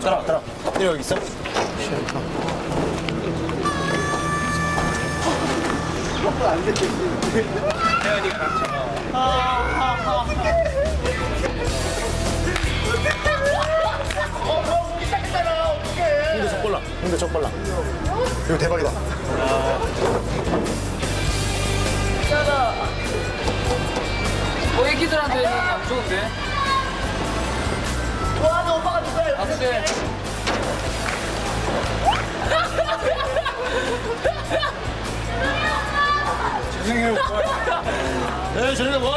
따라. 내려 여기 있어. 안 됐지. 근데 저 빨라. 이거 대박이다. 짜다. 애기들한테는 안 좋은데. 와, 너 오빠가 누가요? 아, 근데. 죄송해요. 네, 저녁에 뭐?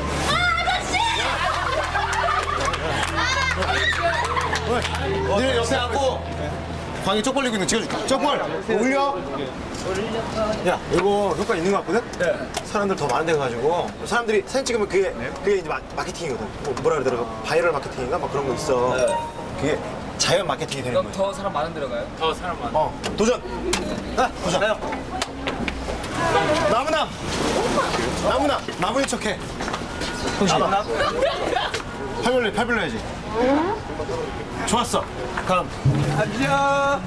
니네 옆에 앉고 광희 쪽 벌리고 있는 거 찍어줄게. 쪽벌 올려. 야, 이거 효과 있는 거 같거든? 네. 사람들 더 많은 데 가가지고 사람들이 사진 찍으면 그게 이제 마케팅이거든. 뭐라 그러더라? 바이럴 마케팅인가 막 그런 거 있어. 네. 그게 자연 마케팅이 되는 그럼 거야. 더 사람 많은 데로 가요? 더 사람 많은. 도전. 도전. 가요. 나무인 척해. 형식. 팔 벌려야지. 좋았어. 다음. 안녕.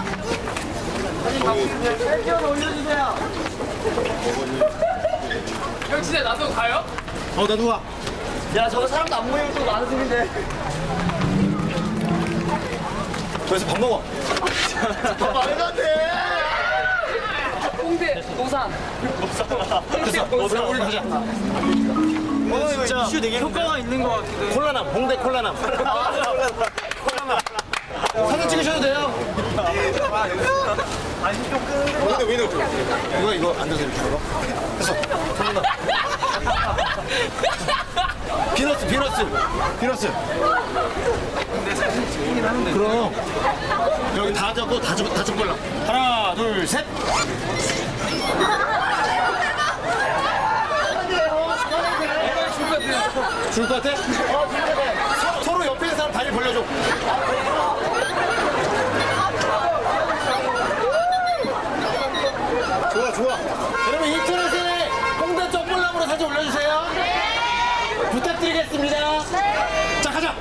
사진 올려주세요. 형 진짜 나도 가요? 나도 가. 야 저거 사람도 안 모이고 또 많은 팀인데. 저기서 밥 먹어. 말도 안 돼. 홍대 노산. 됐어. 우리 가자. 진짜 이슈 되게 효과가 있는 것 같기도 해. 콜라남, 홍대 콜라남. 콜라남. 사진 찍으셔도 돼요. 아니 좀 끄는데. 위너. 이거 앉아서 이렇게 걸어. 됐어. 비너스. 근데 사진 찍긴 하는데. 그럼 여기 다 잡고 다 잡걸라. 하나, 둘, 셋. 줄 것 같아? 서로 옆에 있는 사람 다리 벌려줘. 좋아. 여러분 인터넷에 홍대 쪽볼람으로 사진 올려주세요. 부탁드리겠습니다. 자, 가자.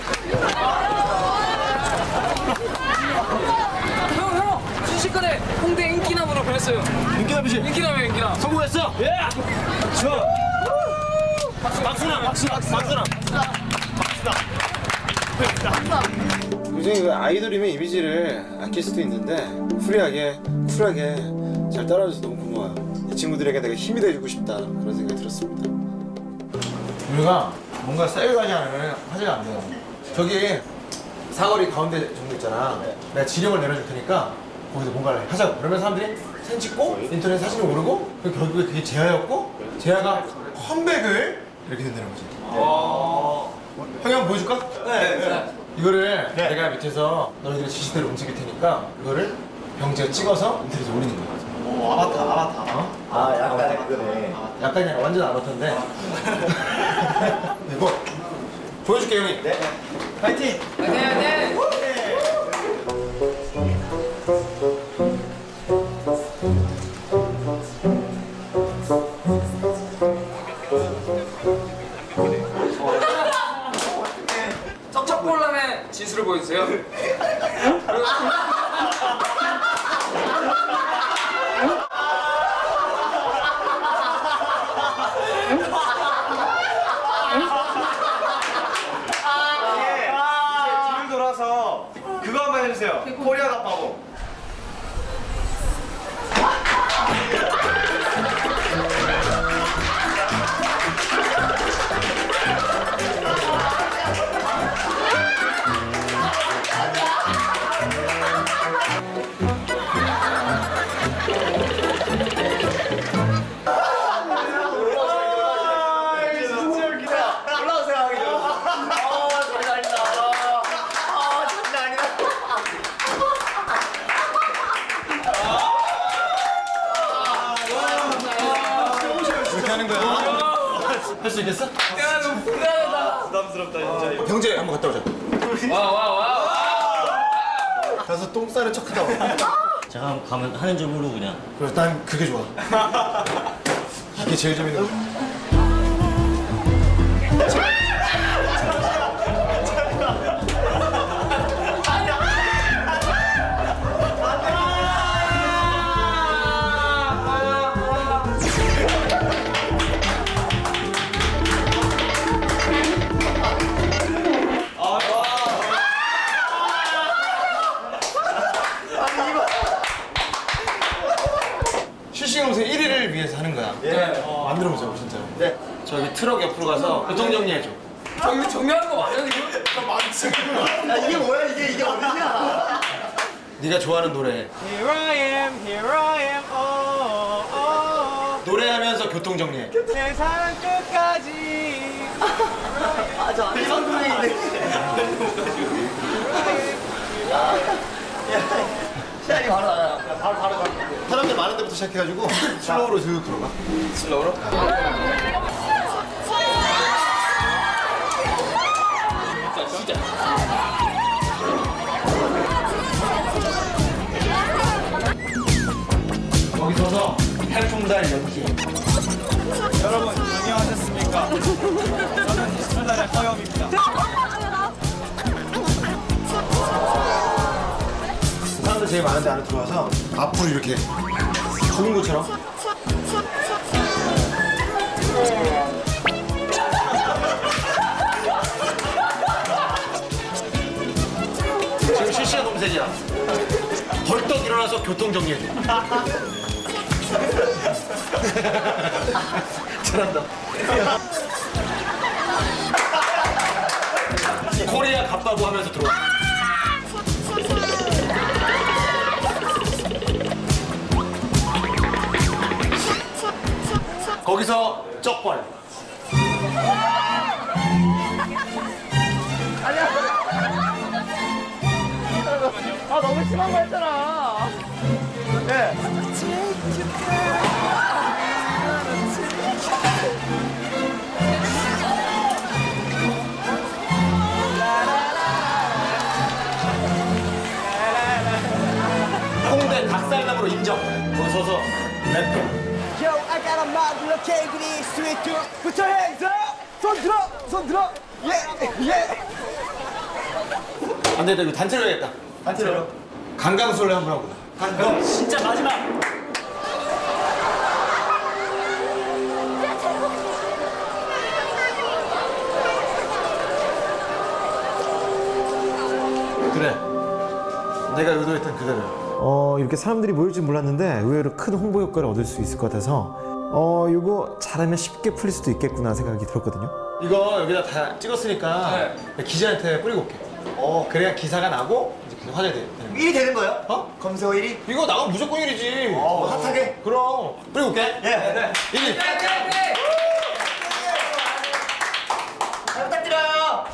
형 순식간에 홍대 인기남으로 변했어요. 인기남이지? 인기남. 성공했어? 예! 좋아. 박수남. 요즘 아이돌이면 이미지를 아낄 수도 있는데 쿨하게 잘 따라줘서 너무 고마워요. 이 친구들에게 내가 힘이 돼주고 싶다 그런 생각이 들었습니다. 우리가 뭔가 세일하지 않으면 화제가 안 돼요. 저기 사거리 가운데 정도 있잖아. 내가 지령을 내려줄 테니까 거기서 뭔가를 하자고. 그러면 사람들이 사진 찍고 인터넷 사진을 오르고 그리고 결국에 그게 재하였고 재하가 컴백을 이렇게 된다는 거지. 형이 한번 보여줄까? 네. 이거를 내가 밑에서 너희들의 지시대로 움직일 테니까 이거를 병지가 찍어서 인터넷에 올리는 거야. 아바타. 약간 그거네. 약간이 아니라 완전 아바타인데. 이거 보여줄게 형이. 네. 파이팅. 네. 쩍쩍볼람의 지수를 보여주세요. 뒤를 돌아서 그거 한번 해주세요. 코리아 갑바보. 할 수 있겠어? 야 너무 불안하다. 부담스럽다 진짜. 병재 한번 갔다 오자. 와. 가서 똥 싸는 척 하다 와. 제가 가면 하는 줄 모르고 그냥. 그래, 난 그게 좋아. 이게 제일 재밌는 거야. 만들어 보자고 진짜. 네. 저기 트럭 옆으로 가서 교통 정리해줘. 이거 정리하는 거 맞아요 지금? 야 이게 뭐야 이게 어디냐? 네가 좋아하는 노래. Here I am, oh, oh. 노래하면서 교통 정리해. 세상 끝까지. 아저 안성 노래인데. 시간이 바로 나요. 바로. 사람들 많은 데부터 시작해가지고 슬로우로 슥 들어가. 슬로우로? 시작. 거기 서서 태풍달 연기. 여러분 안녕하셨습니까? 저는 이스물달의 허영입니다. 사람들 제일 많은 데 안에 들어와서 앞으로 이렇게 죽은 것처럼. 지금 실시간 검색이야. 벌떡 일어나서 교통 정리해줘. 잘한다. 코리아 갑바보 하면서 들어와. 거기서 쩍벌. 아 너무 심한 거 했잖아. 예. 홍대 닭살남으로 인정. 거기 서서 랩해. Yo, I got a mouth like cake, sweet too. Put your hands up. 손 들어. 예. 안 되겠다. 이거 단체로 해야겠다. 단체로. 강강술래 한번 하고. 형 진짜 마지막. 그래. 내가 의도했던 그대로. 이렇게 사람들이 모일 줄 몰랐는데 의외로 큰 홍보 효과를 얻을 수 있을 것 같아서 이거 잘하면 쉽게 풀릴 수도 있겠구나 생각이 들었거든요. 이거 여기다 다 찍었으니까 기자한테 뿌리고 올게. 그래야 기사가 나고 이제 그게 화제가 되는 거야. 1위 되는 거예요? 어? 검색어 1위? 이거 나가면 무조건 1위지. 핫하게? 그럼. 뿌리고 올게. 예. 1위. 잘 부탁드려요.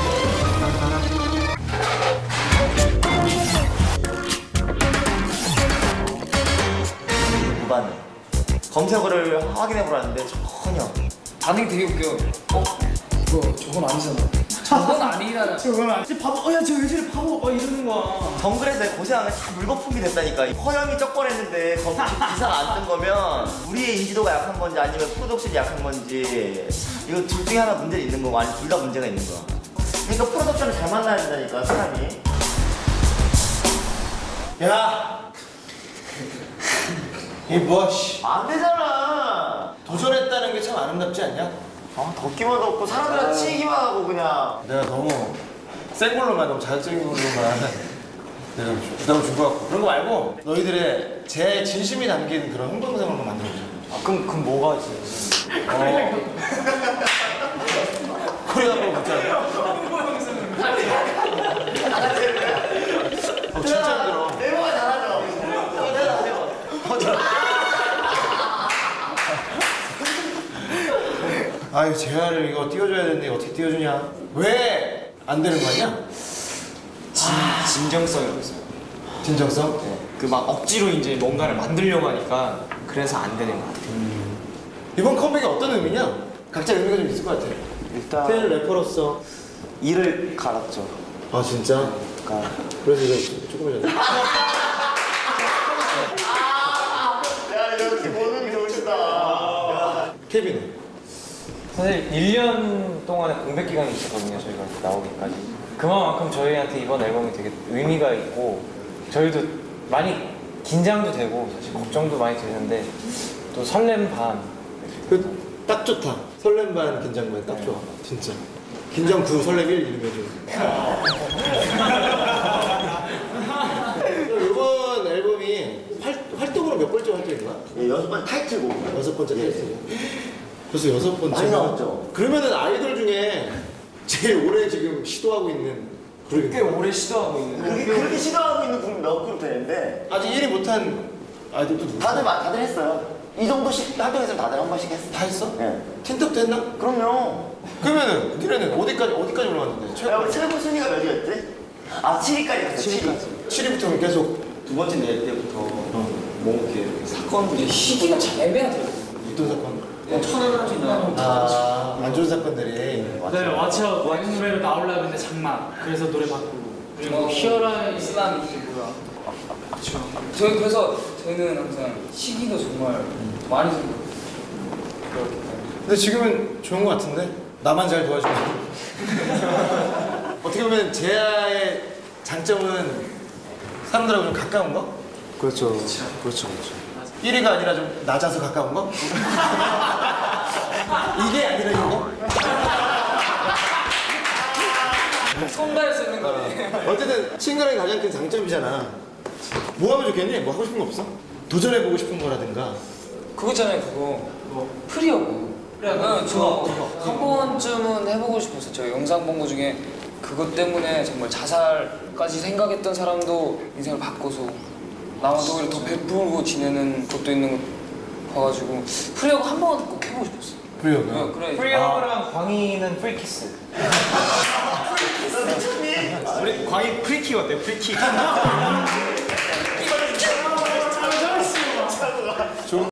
무반응. 검색어를 확인해 보라는데 전혀. 반응이 되게 웃겨. 저건 아니잖아. 저건 아니잖아. 정글에서 고생하면 다 물거품이 됐다니까. 허영이 쩍벌했는데 거기 기사가 안 뜬 거면 우리의 인지도가 약한 건지 아니면 프로덕션이 약한 건지 이거 둘 중에 하나 문제가 있는 거고 아니면 둘 다 문제가 있는 거야. 그러니까 프로덕션을 잘 만나야 된다니까 사람이. 야. 이 뭐야 씨. 안 되잖아. 도전했다는 게 참 아름답지 않냐? 덥기만 덥고 사람들한테 치이기만 하고 그냥. 내가 너무 센 걸로만 너무 자극적인 걸로만 내가 부담을 준 것 같고 그런 거 말고 너희들의 제 진심이 담긴 그런 홍보 영상을 한번 만들어보자. 그럼 뭐가 있어? 코리아 거 있잖아. 진짜 힘들어. 네모가 잘하죠? 아유 재활을 이거 띄워줘야 되는데 어떻게 띄워주냐? 왜 안 되는 거 아니야? 진정성이 없어요. 진정성? 그 막 억지로 이제 뭔가를 만들려고 하니까 그래서 안 되는 것 같아요. 이번 컴백이 어떤 의미냐? 각자 의미가 좀 있을 것 같아. 일단 팬 래퍼로서. 이를 갈았죠. 아 진짜? 그래서 이거 조금 전에. 야 역시 보는 게 좋으시다. 케빈은? 사실 1년 동안의 공백 기간이 있었거든요. 저희가 나오기까지. 그만큼 저희한테 이번 앨범이 되게 의미가 있고 저희도 많이 긴장도 되고 사실 걱정도 많이 되는데 또 설렘 반. 딱 좋다. 설렘 반 긴장 반 딱 좋아. 진짜. 긴장 9 설렘 1 이러면 좀. 이번 앨범이 활동으로 몇 번째 활동인 거야? 예, 6번 번째 타이틀곡. 6번째 타이틀. 벌써 6번째. 많이 나왔죠? 그러면은 아이돌 중에 제일 오래 지금 시도하고 있는 그룹이 꽤 오래 시도하고 있는. 그렇게 시도하고 있는 그룹 몇 그룹 되는데 아직 1위 못한 아이돌도 누구? 다들 했어요. 이 정도씩 활동했으면 다들 한 번씩 했어. 다 했어? 예. 틴탑도 했나? 그럼요. 그러면은 니네는 어디까지 올라갔는데? 야, 우리 최고 순위가 몇이었지? 아, 7위까지 갔어. 7위. 7위부터는 계속 두 번째 낼 때부터 뭐 이렇게 사건들이 시기가 참 애매하더라고요. 어떤 사건? 천안함이나 안 좋은 사건들이. 네, 왓츠아웃 와이노래로 나오려고 했는데 장막. 그래서 노래 바꾸고. 그리고 히어라 이슬람이 뭐야. 그렇죠. 저희 그래서 저희는 항상 시기도 정말 많이 생겨요. 그렇기 때문에. 근데 지금은 좋은 것 같은데? 나만 잘 도와주고. 어떻게 보면 제아의 장점은 사람들하고 좀 가까운 거? 그렇죠. 1위가 아니라 좀 낮아서 가까운 거? 이게 아니라 이거? 손갈 수 있는 거네. 어쨌든 싱글의 가장 큰 장점이잖아. 뭐 하면 좋겠니? 뭐 하고 싶은 거 없어? 도전해보고 싶은 거라든가. 그거 있잖아요, 그거. 프리어고. 저한 번쯤은 해보고 싶었어요. 저 영상 본 거 중에 그것 때문에 정말 자살까지 생각했던 사람도 인생을 바꿔서 남한테 오히려 더 베풀고 지내는 것도 있는 거 봐가지고 프리어고 한 번 꼭 해보고 싶었어요. 프리어가? 그래. 프리어랑 광희는 프리키스. 우리 광희 프리킥 어때? 프리킥.